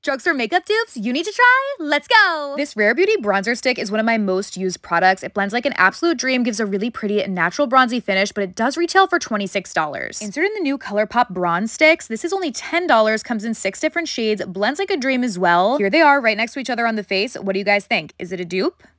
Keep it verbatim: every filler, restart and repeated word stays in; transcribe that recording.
Drugstore makeup dupes you need to try? Let's go! This Rare Beauty bronzer stick is one of my most used products. It blends like an absolute dream, gives a really pretty natural bronzy finish, but it does retail for twenty-six dollars. Insert in the new ColourPop bronze sticks. This is only ten dollars, comes in six different shades, blends like a dream as well. Here they are right next to each other on the face. What do you guys think? Is it a dupe?